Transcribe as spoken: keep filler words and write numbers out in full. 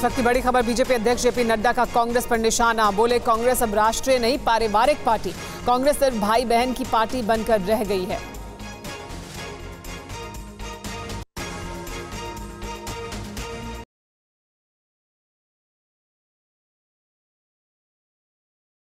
इस वक्त की बड़ी खबर, बीजेपी अध्यक्ष जेपी नड्डा का कांग्रेस पर निशाना। बोले कांग्रेस अब राष्ट्रीय नहीं पारिवारिक पार्टी, कांग्रेस सिर्फ भाई बहन की पार्टी बनकर रह गई है।